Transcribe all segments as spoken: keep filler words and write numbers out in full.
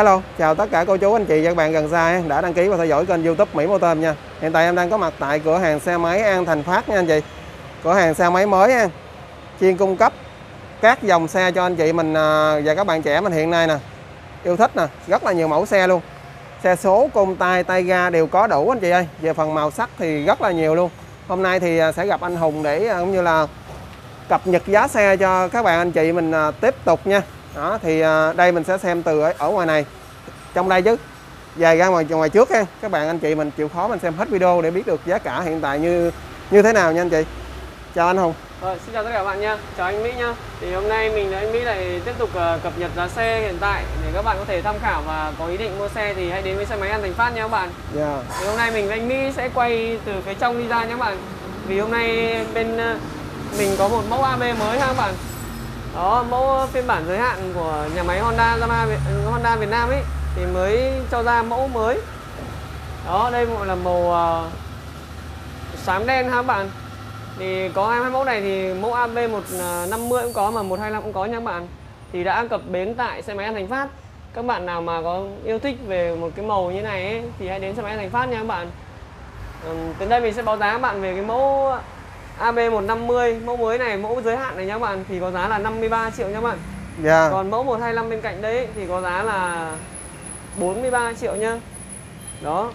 Hello, chào tất cả cô chú anh chị và các bạn gần xa đã đăng ký và theo dõi kênh YouTube Mỹ Motor nha. Hiện tại em đang có mặt tại cửa hàng xe máy An Thành Phát nha anh chị. Cửa hàng xe máy mới nha, chuyên cung cấp các dòng xe cho anh chị mình và các bạn trẻ mình hiện nay nè yêu thích nè, rất là nhiều mẫu xe luôn. Xe số, côn tay, tay ga đều có đủ anh chị ơi. Về phần màu sắc thì rất là nhiều luôn. Hôm nay thì sẽ gặp anh Hùng để cũng như là cập nhật giá xe cho các bạn anh chị mình tiếp tục nha. Đó thì đây mình sẽ xem từ ở ngoài này trong đây chứ về ra ngoài ngoài trước ha, các bạn anh chị mình chịu khó mình xem hết video để biết được giá cả hiện tại như như thế nào nha anh chị. Chào anh Hùng. Rồi, xin chào tất cả các bạn nha, chào anh Mỹ nha. Thì hôm nay mình anh Mỹ lại tiếp tục uh, cập nhật giá xe hiện tại để các bạn có thể tham khảo và có ý định mua xe thì hãy đến với xe máy An Thành Phát nha các bạn. Yeah. Thì hôm nay mình với anh Mỹ sẽ quay từ phía trong đi ra nha các bạn. Vì hôm nay bên uh, mình có một mẫu a bê mới ha các bạn. Đó, mẫu phiên bản giới hạn của nhà máy Honda Yamaha Honda Việt Nam ấy thì mới cho ra mẫu mới. Đó, đây gọi là màu uh, xám đen ha các bạn. Thì có hai mẫu này thì mẫu a bê một năm mươi cũng có mà một hai năm cũng có nha các bạn. Thì đã cập bến tại xe máy An Thành Phát. Các bạn nào mà có yêu thích về một cái màu như này ấy, thì hãy đến xe máy An Thành Phát nha các bạn. Ừ, đến đây mình sẽ báo giá các bạn về cái mẫu a bê một năm mươi, mẫu mới này, mẫu giới hạn này nha các bạn, thì có giá là năm mươi ba triệu nha các bạn. Yeah. Còn mẫu một hai năm bên cạnh đấy thì có giá là bốn mươi ba triệu nha. Đó.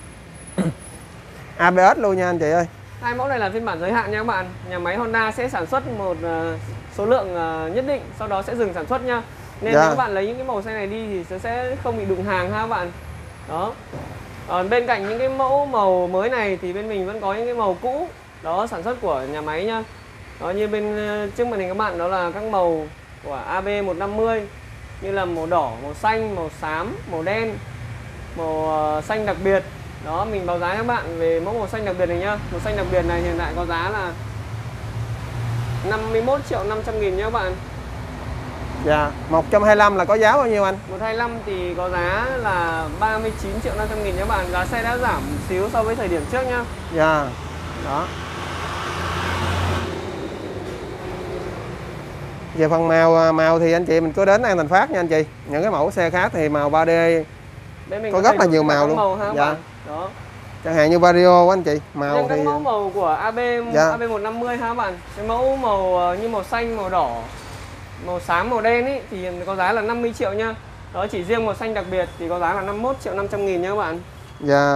a bê ét luôn nha anh chị ơi. Hai mẫu này là phiên bản giới hạn nha các bạn. Nhà máy Honda sẽ sản xuất một uh, số lượng uh, nhất định, sau đó sẽ dừng sản xuất nha. Nên Yeah. nếu các bạn lấy những cái màu xe này đi thì sẽ, sẽ không bị đụng hàng ha các bạn. Đó. Còn bên cạnh những cái mẫu màu mới này thì bên mình vẫn có những cái màu cũ, đó sản xuất của nhà máy nha. Đó, như bên uh, trước màn hình các bạn đó là các màu của a bê một năm mươi như là màu đỏ, màu xanh, màu xám, màu đen, màu uh, xanh đặc biệt. Đó, mình báo giá các bạn về mẫu màu xanh đặc biệt này nhá. Màu xanh đặc biệt này hiện tại có giá là năm mươi mốt triệu năm trăm nghìn nha các bạn. Dạ, một trăm hai mươi lăm là có giá bao nhiêu anh? một trăm hai mươi lăm thì có giá là ba mươi chín triệu năm trăm nghìn nha các bạn. Giá xe đã giảm một xíu so với thời điểm trước nhá. Dạ. Đó. Về phần màu màu thì anh chị mình cứ đến An Thành Phát nha anh chị. Những cái mẫu xe khác thì màu ba đê Bên có rất là nhiều màu luôn. Màu ha, dạ. Bạn. Đó. Chẳng hạn như Vario anh chị, màu Nên thì các mẫu màu của a bê dạ. a bê một năm mươi ha các bạn. Cái mẫu màu như màu xanh, màu đỏ, màu xám, màu đen ý thì có giá là năm mươi triệu nha. Đó, chỉ riêng màu xanh đặc biệt thì có giá là năm mươi mốt triệu năm trăm nghìn nha các bạn. Dạ.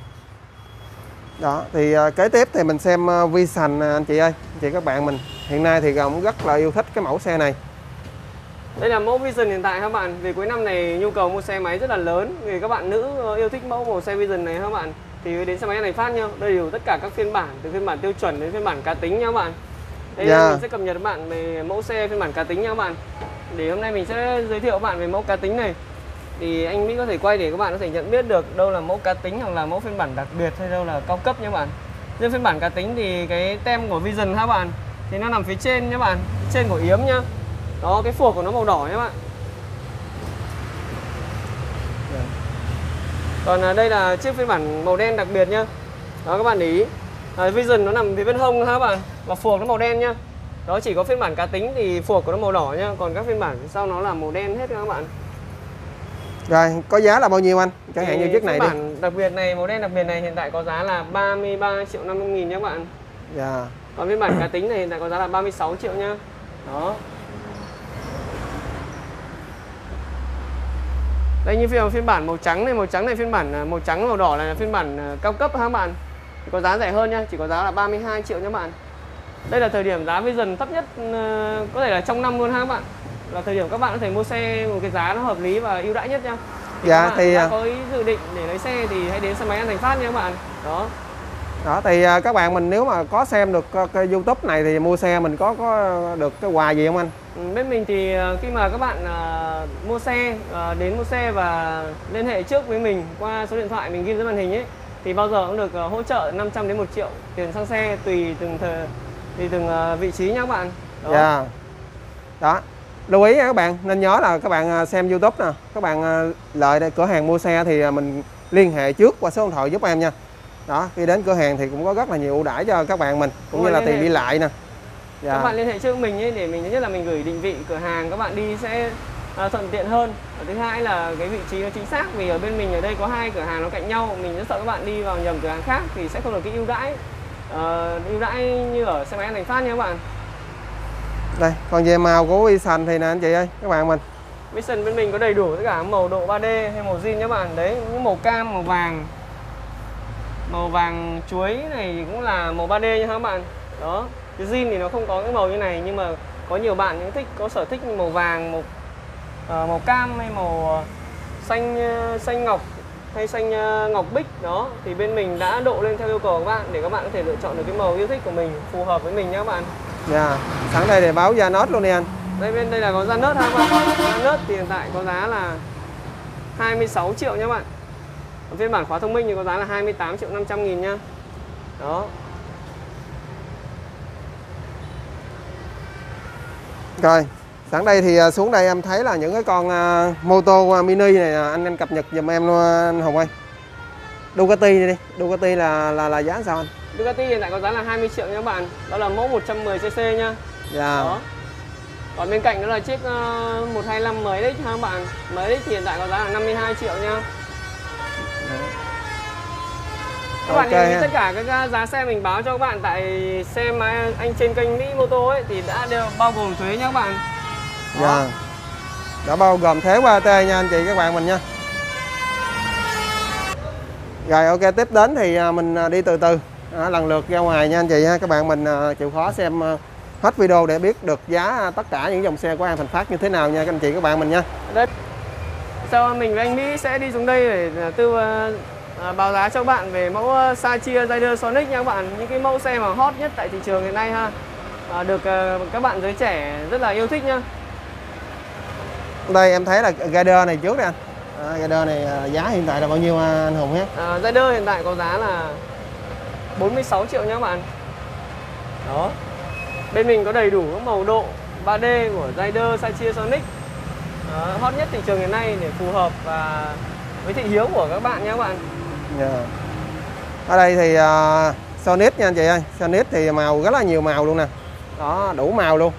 Đó, thì uh, kế tiếp thì mình xem uh, Vision uh, anh chị ơi. Anh chị các bạn mình hiện nay thì cũng rất là yêu thích cái mẫu xe này. Đây là mẫu Vision hiện tại các bạn. Vì cuối năm này nhu cầu mua xe máy rất là lớn. Vì các bạn nữ yêu thích mẫu màu xe Vision này các bạn thì đến xe máy này phát nha. Đây đều tất cả các phiên bản, từ phiên bản tiêu chuẩn đến phiên bản cá tính nha các bạn. Đây yeah. Mình sẽ cập nhật các bạn về mẫu xe phiên bản cá tính nha các bạn. Để hôm nay mình sẽ giới thiệu các bạn về mẫu cá tính này. Thì anh Mỹ có thể quay để các bạn có thể nhận biết được đâu là mẫu cá tính hoặc là mẫu phiên bản đặc biệt hay đâu là cao cấp nha các bạn. Riêng phiên bản cá tính thì cái tem của Vision các bạn thì nó nằm phía trên nha các bạn, trên của yếm nhá. Đó, cái phuộc của nó màu đỏ nhé bạn. Yeah. Còn à, đây là chiếc phiên bản màu đen đặc biệt nhá. Đó các bạn để ý. À, Vision nó nằm phía bên hông ha các bạn. Và phuộc nó màu đen nhá. Đó, chỉ có phiên bản cá tính thì phuộc của nó màu đỏ nhá. Còn các phiên bản sau nó là màu đen hết các bạn. Rồi, có giá là bao nhiêu anh? Chẳng hạn như chiếc này đi. Phiên bản đặc biệt này, màu đen đặc biệt này hiện tại có giá là ba mươi ba triệu năm trăm nghìn nhé các bạn. Dạ. Còn phiên bản cá tính này hiện tại có giá là ba mươi sáu triệu nhá. Đó. Đây như phiên, phiên bản màu trắng này, màu trắng này phiên bản màu trắng màu đỏ là phiên bản cao cấp ha các bạn. Thì có giá rẻ hơn nhá, chỉ có giá là ba mươi hai triệu nhé các bạn. Đây là thời điểm giá Vision thấp nhất có thể là trong năm luôn ha các bạn. Là thời điểm các bạn có thể mua xe một cái giá nó hợp lý và ưu đãi nhất nha. Thì dạ các bạn thì đã có ý dự định để lấy xe thì hãy đến xe máy An Thành Phát nha các bạn. Đó. Đó thì các bạn mình nếu mà có xem được cái YouTube này thì mua xe mình có có được cái quà gì không anh? Ừ, bên mình thì khi mà các bạn uh, mua xe uh, đến mua xe và liên hệ trước với mình qua số điện thoại mình ghi dưới màn hình ấy thì bao giờ cũng được uh, hỗ trợ năm trăm đến một triệu tiền xăng xe tùy từng thời tùy từng uh, vị trí nha các bạn. Đó. Dạ. Đó. Lưu ý nha các bạn, nên nhớ là các bạn xem YouTube nè, các bạn lợi đây cửa hàng mua xe thì mình liên hệ trước qua số điện thoại giúp em nha. Đó, khi đến cửa hàng thì cũng có rất là nhiều ưu đãi cho các bạn mình, cũng Ôi, như là tiền đi lại nè. Dạ. Các bạn liên hệ trước mình ấy để mình thứ nhất là mình gửi định vị cửa hàng, các bạn đi sẽ à, thuận tiện hơn. Và thứ hai là cái vị trí nó chính xác, vì ở bên mình ở đây có hai cửa hàng nó cạnh nhau, mình rất sợ các bạn đi vào nhầm cửa hàng khác thì sẽ không được cái ưu đãi uh, ưu đãi như ở xe máy An Thành Phát nha các bạn. Đây, còn về màu của Vision thì nè anh chị ơi, các bạn mình. Vision bên mình có đầy đủ tất cả màu độ ba D hay màu zin các bạn. Đấy, những màu cam, màu vàng, màu vàng chuối này cũng là màu ba D nha các bạn. Đó, cái zin thì nó không có cái màu như này, nhưng mà có nhiều bạn những thích có sở thích màu vàng, màu uh, màu cam hay màu xanh xanh ngọc hay xanh ngọc bích đó, thì bên mình đã độ lên theo yêu cầu của các bạn để các bạn có thể lựa chọn được cái màu yêu thích của mình, phù hợp với mình nha các bạn. Dạ, yeah. Sẵn đây để báo giá nốt luôn đi anh. Đây, bên đây là có giá nớt ha các bạn. Giá nớt thì hiện tại có giá là hai mươi sáu triệu nha các bạn. Ở phiên bản khóa thông minh thì có giá là hai mươi tám triệu năm trăm nghìn nha. Đó. Rồi, sẵn đây thì xuống đây em thấy là những cái con uh, mô tô mini này anh anh cập nhật giùm em luôn anh Hùng ơi. Ducati này đi, Ducati là là là giá sao anh? Ducati hiện tại có giá là hai mươi triệu nha các bạn. Đó là mẫu một trăm mười xê xê nha. Dạ. Đó. Còn bên cạnh đó là chiếc uh, một hai lăm em ích ha các bạn. em ích thì hiện tại có giá là năm mươi hai triệu nha. Các bạn okay. nhìn tất cả các giá xe mình báo cho các bạn tại xe máy anh trên kênh Mỹ Mô Tô ấy thì đã đều bao gồm thuế nha các bạn. Đó. Dạ. Đã bao gồm thuế qua tê nha anh chị các bạn mình nha. Rồi ok, tiếp đến thì mình đi từ từ à, lần lượt ra ngoài nha anh chị ha. Các bạn mình à, chịu khó xem à, hết video để biết được giá tất cả những dòng xe của An Thành Phát như thế nào nha các anh chị các bạn mình nha. Đấy. Sau mình với anh Mỹ sẽ đi xuống đây để tư à, báo giá cho các bạn về mẫu Sachia Rider Sonic nha các bạn. Những cái mẫu xe mà hot nhất tại thị trường hiện nay ha. À, được à, các bạn giới trẻ rất là yêu thích nha. Đây em thấy là Rider này trước đây anh. À, Rider này à, giá hiện tại là bao nhiêu anh Hùng nhé? À, Rider hiện tại có giá là bốn mươi sáu triệu nha các bạn. Đó. Bên mình có đầy đủ các màu độ ba D của Rider Sachia Sonic. Đó, hot nhất thị trường hiện nay để phù hợp và với thị hiếu của các bạn nha các bạn. Yeah. Ở đây thì uh, Sonic nha anh chị ơi. Sonic thì màu rất là nhiều màu luôn nè. Đó, đủ màu luôn.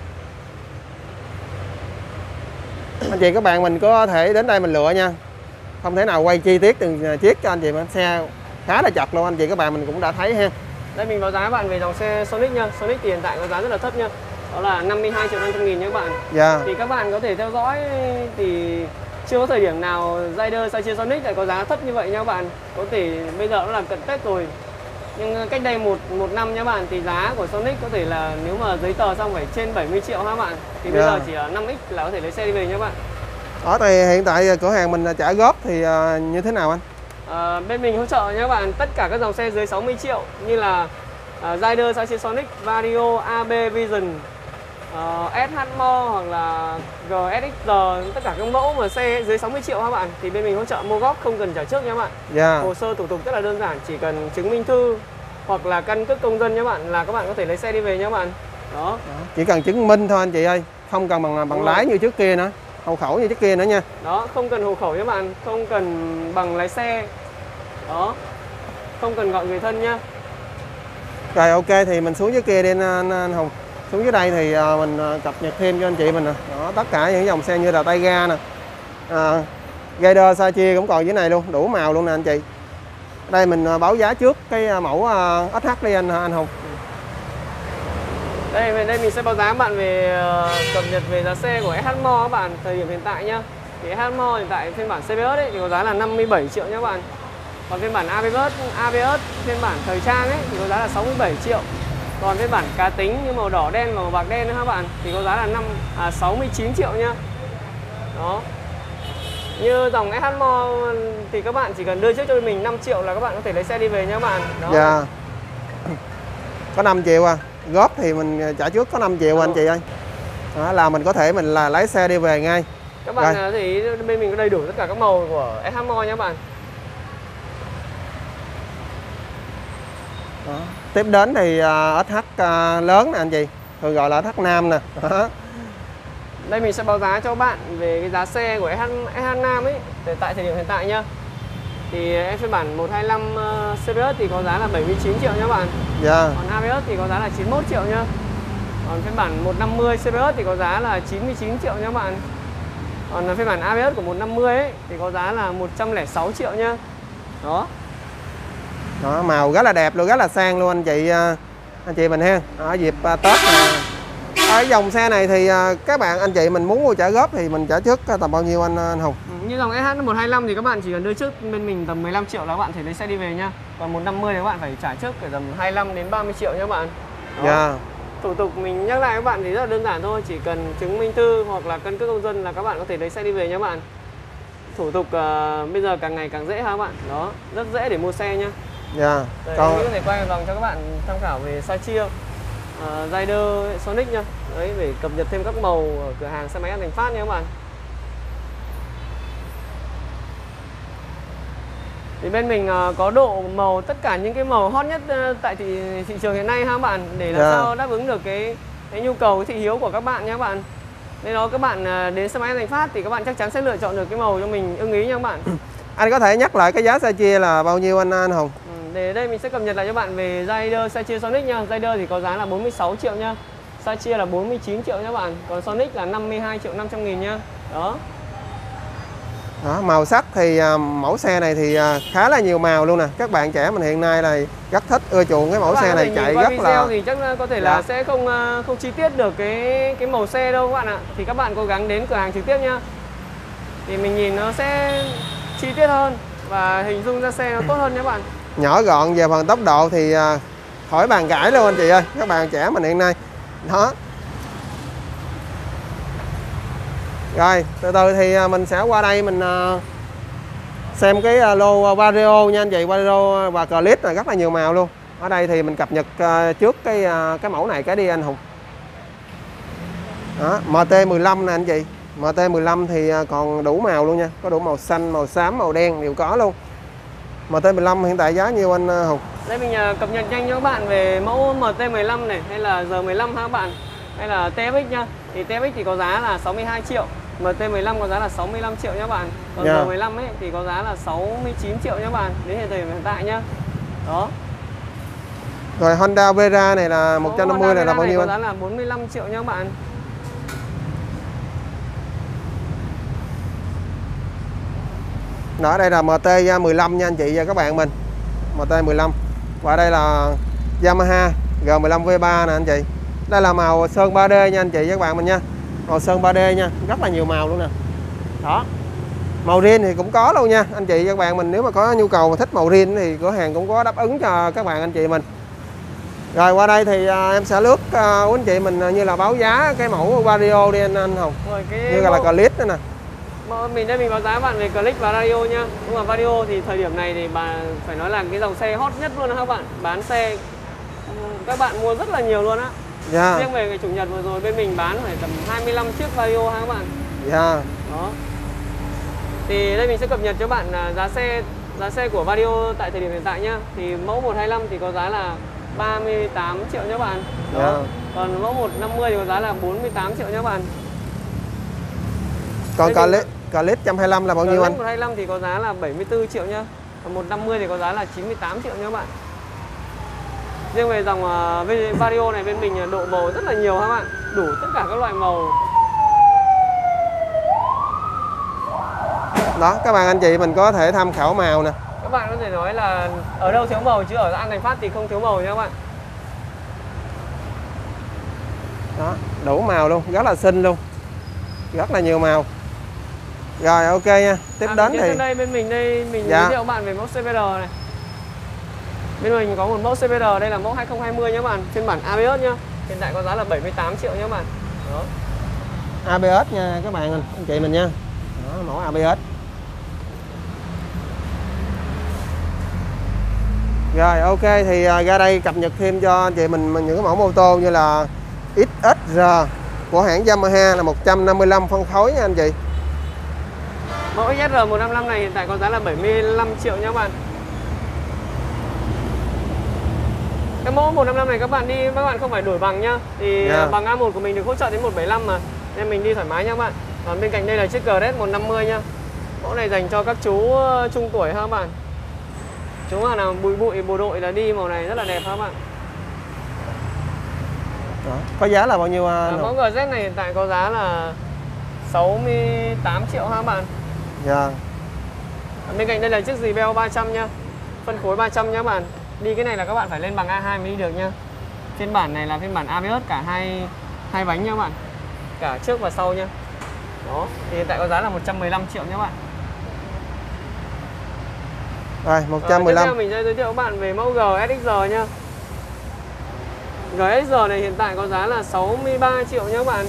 Anh chị các bạn mình có thể đến đây mình lựa nha. Không thể nào quay chi tiết từng chiếc cho anh chị, mà xe khá là chặt luôn, anh chị các bạn mình cũng đã thấy ha. Đây mình báo giá bạn về dòng xe Sonic nha. Sonic thì hiện tại có giá rất là thấp nha. Đó là năm mươi hai triệu năm trăm nghìn nha các bạn. Dạ. Thì các bạn có thể theo dõi thì chưa có thời điểm nào Rider Sachia Sonic lại có giá thấp như vậy nha các bạn. Có thể bây giờ nó là cận Tết rồi. Nhưng cách đây một một năm nha các bạn thì giá của Sonic có thể là nếu mà giấy tờ xong phải trên bảy mươi triệu ha các bạn. Thì bây dạ. giờ chỉ ở năm x là có thể lấy xe đi về nha các bạn. Ở thì hiện tại cửa hàng mình trả góp thì uh, như thế nào anh? À, bên mình hỗ trợ nha các bạn tất cả các dòng xe dưới sáu mươi triệu như là uh, Rider Sachia Sonic, Vario, a bê Vision, uh, ét hát Mo hoặc là giê ét ích rờ, tất cả các mẫu mà xe dưới sáu mươi triệu các bạn thì bên mình hỗ trợ mua góp không cần trả trước nha các bạn. Dạ. Hồ sơ thủ tục rất là đơn giản, chỉ cần chứng minh thư hoặc là căn cước công dân nha các bạn là các bạn có thể lấy xe đi về nha các bạn. Đó. Đó. Chỉ cần chứng minh thôi anh chị ơi, không cần bằng bằng lái như trước kia nữa, hộ khẩu như trước kia nữa nha. Đó, không cần hộ khẩu nha các bạn, không cần bằng lái xe. Đó. Không cần gọi người thân nha. Rồi ok, thì mình xuống dưới kia đi anh, anh Hùng. Xuống dưới đây thì uh, mình cập nhật thêm cho anh chị mình nè. Đó, tất cả những dòng xe như là Tayga nè. Uh, Rider Sachia cũng còn dưới này luôn, đủ màu luôn nè anh chị. Đây mình uh, báo giá trước cái uh, mẫu uh, ét hát đi anh anh Hùng. Đây, đây mình sẽ báo giá các bạn về uh, cập nhật về giá xe của ét hát Mo các bạn thời điểm hiện tại nhá. Thì ét hát Mo hiện tại phiên bản xê bê ét ấy thì có giá là năm mươi bảy triệu nhá các bạn. Còn phiên bản a bê ét, a bê ét phiên bản thời trang ấy thì có giá là sáu mươi bảy triệu. Còn phiên bản cá tính như màu đỏ đen và màu bạc đen nữa các bạn thì có giá là năm à, sáu mươi chín triệu nhá. Đó. Như dòng ét hát Mo thì các bạn chỉ cần đưa trước cho mình năm triệu là các bạn có thể lấy xe đi về nha các bạn. Đó. Dạ. Có năm triệu à. Góp thì mình trả trước có năm triệu à, anh chị ơi. Đó, là mình có thể mình là lái xe đi về ngay. Các bạn rồi. Thì bên mình có đầy đủ tất cả các màu của ét hát Mo nha các bạn. Đó. Tiếp đến thì uh, ét hát uh, lớn nè anh chị, thường gọi là ét hát Nam nè. Đó. Đây mình sẽ báo giá cho bạn về cái giá xe của ét hát, ét hát Nam ấy tại thời điểm hiện tại nhá. Thì phiên bản một hai lăm uh, xê bê ét thì có giá là bảy mươi chín triệu nha các bạn. Dạ. Còn a bê ét thì có giá là chín mươi mốt triệu nhá. Còn phiên bản một năm mươi xê bê ét thì có giá là chín mươi chín triệu nha các bạn. Còn phiên bản a bê ét của một năm mươi ấy thì có giá là một trăm lẻ sáu triệu nhá. Đó. Đó, màu rất là đẹp luôn, rất là sang luôn anh chị anh chị mình ha. Ở dịp uh, Tết này. Ở dòng xe này thì uh, các bạn anh chị mình muốn mua trả góp thì mình trả trước tầm bao nhiêu anh, anh Hùng? Ừ, như dòng ét hát một hai lăm thì các bạn chỉ cần đưa trước bên mình tầm mười lăm triệu là các bạn thể lấy xe đi về nhá. Còn một năm mươi thì các bạn phải trả trước từ tầm hai mươi lăm đến ba mươi triệu nha các bạn. Dạ. Yeah. Thủ tục mình nhắc lại các bạn thì rất là đơn giản thôi, chỉ cần chứng minh thư hoặc là căn cước công dân là các bạn có thể lấy xe đi về nha các bạn. Thủ tục uh, bây giờ càng ngày càng dễ ha các bạn. Đó, rất dễ để mua xe nhá. Dạ. Đây, Còn mình có thể quay một vòng cho các bạn tham khảo về size chia, uh, Rider, Sonic nha. Đấy, để cập nhật thêm các màu ở cửa hàng xe máy An Thành Phát nha các bạn. Thì bên mình uh, có độ màu tất cả những cái màu hot nhất uh, tại thị, thị trường hiện nay ha các bạn, để làm Yeah. sao đáp ứng được cái cái nhu cầu, cái thị hiếu của các bạn nha các bạn. Nên đó các bạn uh, đến xe máy An Thành Phát thì các bạn chắc chắn sẽ lựa chọn được cái màu cho mình ưng ý nha các bạn. anh có thể nhắc lại cái giá xe chia là bao nhiêu anh anh Hùng? Ừ, để đây mình sẽ cập nhật lại cho bạn về Rider size chia Sonic nha. Rider thì có giá là bốn mươi sáu triệu nha. Size chia là bốn mươi chín triệu nha các bạn. Còn Sonic là năm mươi hai triệu năm trăm nghìn nha. Đó. Đó, màu sắc thì uh, mẫu xe này thì uh, khá là nhiều màu luôn nè. Các bạn trẻ mình hiện nay là rất thích ưa chuộng cái mẫu xe này, chạy rất là thì chắc là có thể là dạ. sẽ không uh, không chi tiết được cái cái màu xe đâu các bạn ạ. Thì các bạn cố gắng đến cửa hàng trực tiếp nhá. Thì mình nhìn nó sẽ chi tiết hơn và hình dung ra xe nó tốt hơn nhé các bạn. Nhỏ gọn, về phần tốc độ thì uh, khỏi bàn cãi luôn anh chị ơi. Các bạn trẻ mình hiện nay. Đó. Rồi, từ từ thì mình sẽ qua đây mình xem cái lô Vario nha anh chị. Vario và Clip là rất là nhiều màu luôn. Ở đây thì mình cập nhật trước cái cái mẫu này cái đi anh Hùng. Đó, em tê mười lăm nè anh chị. em tê mười lăm thì còn đủ màu luôn nha. Có đủ màu xanh, màu xám, màu đen đều có luôn. em tê mười lăm hiện tại giá nhiêu anh Hùng? Đây mình cập nhật nhanh cho các bạn về mẫu em tê mười lăm này, hay là R mười lăm ha các bạn, hay là tê ép ích nha. Thì tê ép ích thì có giá là sáu mươi hai triệu, em tê mười lăm có giá là sáu mươi lăm triệu nhé các bạn. Còn yeah. R mười lăm ấy thì có giá là sáu mươi chín triệu nhé các bạn, đến hiện thời điểm hiện tại nhá. Đó. Rồi Honda Vera này là một trăm năm mươi này là bao nhiêu anh? Có giá là bốn mươi lăm triệu nhé các bạn. Đó, đây là em tê mười lăm nha anh chị và các bạn mình. em tê mười lăm. Và đây là Yamaha G mười lăm V ba nè anh chị. Đây là màu sơn ba D nha anh chị và các bạn mình nha. Màu sơn ba D nha, rất là nhiều màu luôn nè. Đó. Màu riêng thì cũng có luôn nha anh chị và các bạn mình, nếu mà có nhu cầu mà thích màu riêng thì cửa hàng cũng có đáp ứng cho các bạn anh chị mình. Rồi qua đây thì à, em sẽ lướt à, của anh chị mình như là báo giá cái mẫu Vario đi anh anh Hồng. Rồi, cái như là Clip nữa nè. Mình đây mình báo giá bạn về Click và Radio nha. Nhưng mà Vario thì thời điểm này thì bà phải nói là cái dòng xe hot nhất luôn đó các bạn. Bán xe các bạn mua rất là nhiều luôn á. Yeah. Riêng về ngày chủ nhật vừa rồi bên mình bán phải tầm hai mươi lăm chiếc Vario ha các bạn. Yeah. Đó. Thì đây mình sẽ cập nhật cho bạn giá xe giá xe của Vario tại thời điểm hiện tại nhá. Thì mẫu một hai lăm thì có giá là ba mươi tám triệu nhé các bạn. Đó. Yeah. Còn mẫu một năm mươi thì có giá là bốn mươi tám triệu nhé các bạn. Còn Clip Clip một hai lăm là bao nhiêu anh? một hai lăm thì có giá là bảy mươi tư triệu nhá. Còn một năm mươi thì có giá là chín mươi tám triệu nhé các bạn. Riêng về dòng uh, Vario này bên mình độ màu rất là nhiều ha các bạn. Đủ tất cả các loại màu. Đó, các bạn anh chị mình có thể tham khảo màu nè. Các bạn có thể nói là ở đâu thiếu màu chứ ở An Thành Phát thì không thiếu màu nha các bạn. Đó, đủ màu luôn, rất là xinh luôn. Rất là nhiều màu. Rồi ok nha. Tiếp à, đến thì đây bên mình đây mình dạ. giới thiệu bạn về mẫu xê vê rờ này. Bên mình có một mẫu xê vê rờ, đây là mẫu hai không hai không nhé các bạn, phiên bản a bê ét nhá. Hiện tại có giá là bảy mươi tám triệu nhé các bạn. Đó. a bê ét nha các bạn anh chị mình nha. Đó, mẫu a bê ét. Rồi ok thì ra đây cập nhật thêm cho anh chị mình những cái mẫu mô tô như là ích ét rờ của hãng Yamaha là một trăm năm mươi lăm phân khối nha anh chị. Mẫu ích ét rờ một năm lăm này hiện tại có giá là bảy mươi lăm triệu nha các bạn. Cái mẫu một năm lăm này các bạn đi các bạn không phải đổi bằng nhá. Thì yeah. bằng a một của mình được hỗ trợ đến một bảy lăm mà, nên mình đi thoải mái nha các bạn. Còn bên cạnh đây là chiếc giê ét một năm mươi nhá. Mẫu này dành cho các chú trung tuổi ha các bạn. Chú mà nào bụi bụi bộ đội là đi màu này rất là đẹp ha các bạn. Đó. Có giá là bao nhiêu anh? À, mẫu giê ét này hiện tại có giá là sáu mươi tám triệu ha các bạn. Dạ. Bên cạnh đây là chiếc dì beo ba trăm nhá. Phân khối ba trăm nhá các bạn. Đi cái này là các bạn phải lên bằng A hai mới đi được nhá. Phiên bản này là phiên bản a bê ét cả hai hai bánh nha các bạn. Cả trước và sau nhá. Đó, thì hiện tại có giá là một trăm mười lăm triệu nhá các bạn. Rồi, một trăm mười lăm. Tiếp theo mình sẽ giới thiệu các bạn về mẫu G S X R nhá. G S X R này hiện tại có giá là sáu mươi ba triệu nhá các bạn.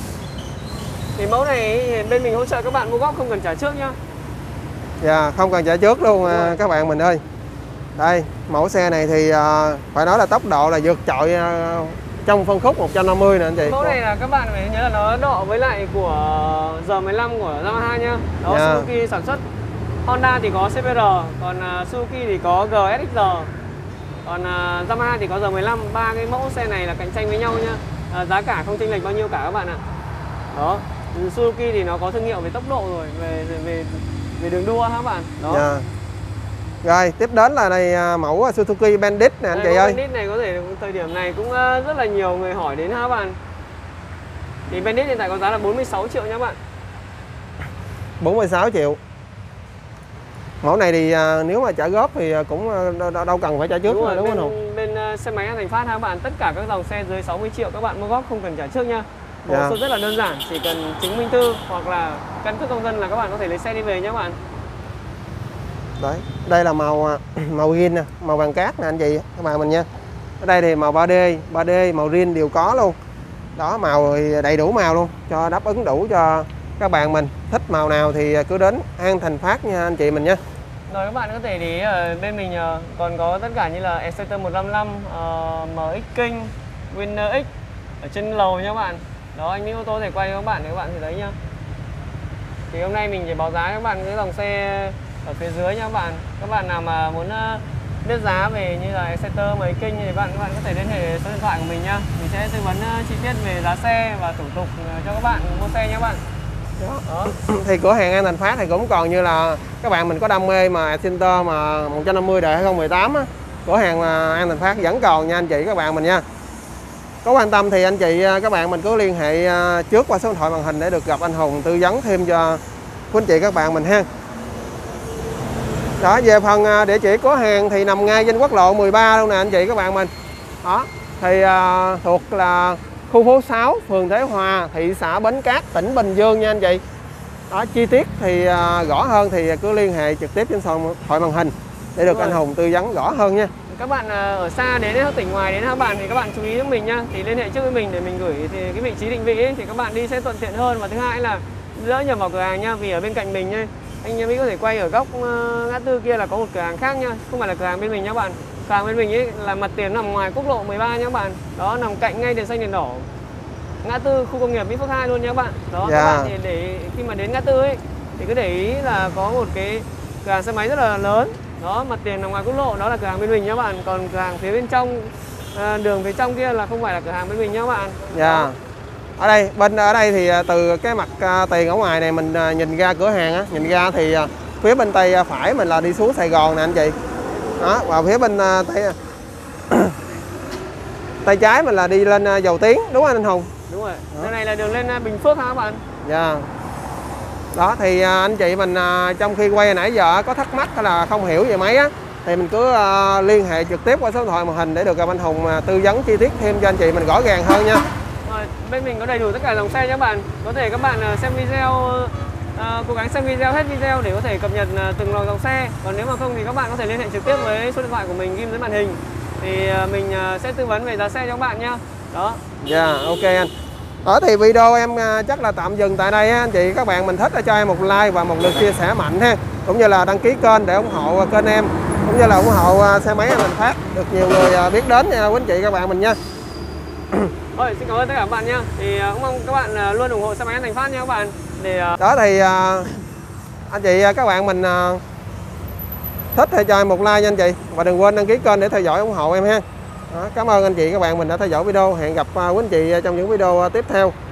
Thì mẫu này thì bên mình hỗ trợ các bạn mua góp không cần trả trước nhá. Dạ, không cần trả trước luôn à, các bạn mình ơi. Đây, mẫu xe này thì à, phải nói là tốc độ là vượt trội à, trong phân khúc một trăm năm mươi nè anh chị. Mẫu này là các bạn phải nhớ là nó độ với lại của G mười lăm của Yamaha nhá. Đó, dạ. Suzuki sản xuất. Honda thì có xê pê rờ, còn uh, Suzuki thì có G S X R. Còn uh, Yamaha thì có G mười lăm. Ba cái mẫu xe này là cạnh tranh với nhau nhá. Uh, giá cả không chênh lệch bao nhiêu cả các bạn ạ. Đó, Suzuki thì nó có thương hiệu về tốc độ rồi, về về về đường đua các bạn. Đó. Dạ. Rồi, tiếp đến là này mẫu Suzuki Bandit nè anh Đây, chị ơi. Bandit này có thể thời điểm này cũng rất là nhiều người hỏi đến ha các bạn. Thì Bandit hiện tại có giá là bốn mươi sáu triệu nha các bạn. bốn mươi sáu triệu. Mẫu này thì à, nếu mà trả góp thì cũng đâu, đâu cần phải trả trước, đúng rồi, đúng bên, không? Bên uh, xe máy An Thành Phát ha các bạn, tất cả các dòng xe dưới sáu mươi triệu các bạn mua góp không cần trả trước nha. Hồ Dạ. sơ rất là đơn giản, chỉ cần chứng minh thư hoặc là căn cước công dân là các bạn có thể lấy xe đi về nhé các bạn. Đấy, đây là màu màu green nè, màu vàng cát nè anh chị các bạn mình nha. Ở đây thì màu ba D, ba D màu green đều có luôn. Đó, màu thì đầy đủ màu luôn, cho đáp ứng đủ cho các bạn mình. Thích màu nào thì cứ đến An Thành Phát nha anh chị mình nha. Rồi các bạn có thể để ý ở bên mình còn có tất cả như là Exciter một năm năm, uh, em ích King, Winner X ở trên lầu nha các bạn. Đó, anh Mỹ ô tô có thể quay cho các bạn để các bạn thấy đấy nhá. Thì hôm nay mình chỉ báo giá cho các bạn cái dòng xe ở phía dưới nha các bạn. Các bạn nào mà muốn biết giá về như là Exciter, em ích King thì bạn các bạn có thể liên hệ số điện thoại của mình nhá. Mình sẽ tư vấn chi tiết về giá xe và thủ tục cho các bạn mua xe nha các bạn. Đó. Đó. Thì cửa hàng An Thành Phát thì cũng còn như là các bạn mình có đam mê mà Exciter mà một trăm năm mươi đời hai không một tám á, cửa hàng An Thành Phát vẫn còn nha anh chị các bạn mình nha. Có quan tâm thì anh chị các bạn mình cứ liên hệ trước qua số điện thoại màn hình để được gặp anh Hùng tư vấn thêm cho quý anh chị các bạn mình ha. Đó, về phần địa chỉ cửa hàng thì nằm ngay trên quốc lộ mười ba luôn nè anh chị các bạn mình. Đó, thì uh, thuộc là khu phố sáu, phường Thế Hòa, thị xã Bến Cát, tỉnh Bình Dương nha anh chị. Đó, chi tiết thì uh, rõ hơn thì cứ liên hệ trực tiếp trên số điện thoại màn hình để được anh Hùng tư vấn rõ hơn nha. Các bạn ở xa đến các tỉnh ngoài đến các bạn thì các bạn chú ý giúp mình nhá, thì liên hệ trước với mình để mình gửi thì cái vị trí định vị ấy, thì các bạn đi sẽ thuận tiện hơn. Và thứ hai là đỡ nhầm vào cửa hàng nha, vì ở bên cạnh mình nhá, anh Mỹ có thể quay ở góc ngã tư kia là có một cửa hàng khác nha, không phải là cửa hàng bên mình nhá bạn. Cửa hàng bên mình ấy là mặt tiền nằm ngoài quốc lộ mười ba nhá bạn. Đó, nằm cạnh ngay đèn xanh đèn đỏ ngã tư khu công nghiệp Mỹ Phước hai luôn nhá bạn. Đó, dạ. Các bạn thì để khi mà đến ngã tư ấy thì cứ để ý là có một cái cửa hàng xe máy rất là lớn. Đó, mặt tiền nằm ngoài quốc lộ, đó là cửa hàng bên mình nhá bạn. Còn cửa hàng phía bên trong à, đường phía trong kia là không phải là cửa hàng bên mình nhá bạn. Dạ. Đó. Ở đây bên ở đây thì từ cái mặt tiền ở ngoài này mình nhìn ra cửa hàng á, nhìn ra thì phía bên tay phải mình là đi xuống Sài Gòn nè anh chị. Đó, và phía bên tay tay trái mình là đi lên Dầu Tiếng, đúng không anh Hùng? Đúng rồi. Đây này là đường lên Bình Phước hả các bạn? Dạ. Đó thì anh chị mình trong khi quay nãy giờ có thắc mắc hay là không hiểu về máy á thì mình cứ liên hệ trực tiếp qua số điện thoại màn hình để được gặp anh Hùng tư vấn chi tiết thêm cho anh chị mình rõ ràng hơn nha. Rồi, bên mình có đầy đủ tất cả dòng xe nhé các bạn. Có thể các bạn xem video, uh, cố gắng xem video hết video để có thể cập nhật từng loại dòng xe. Còn nếu mà không thì các bạn có thể liên hệ trực tiếp với số điện thoại của mình ghim dưới màn hình. Thì uh, mình uh, sẽ tư vấn về giá xe cho các bạn nhá. Đó. Dạ, yeah, ok anh. Đó thì video em uh, chắc là tạm dừng tại đây á. Anh chị các bạn mình thích cho em một like và một lượt chia sẻ mạnh ha. Cũng như là đăng ký kênh để ủng hộ kênh em. Cũng như là ủng hộ uh, xe máy An Thành Phát được nhiều người uh, biết đến nha quý anh chị các bạn mình nha. Rồi, xin cảm ơn tất cả các bạn nhé. Thì cũng mong các bạn luôn ủng hộ xe máy An Thành Phát nha các bạn. Để đó thì anh chị các bạn mình thích thì cho em một like nha anh chị, và đừng quên đăng ký kênh để theo dõi ủng hộ em ha. Đó, cảm ơn anh chị các bạn mình đã theo dõi video. Hẹn gặp quý anh chị trong những video tiếp theo.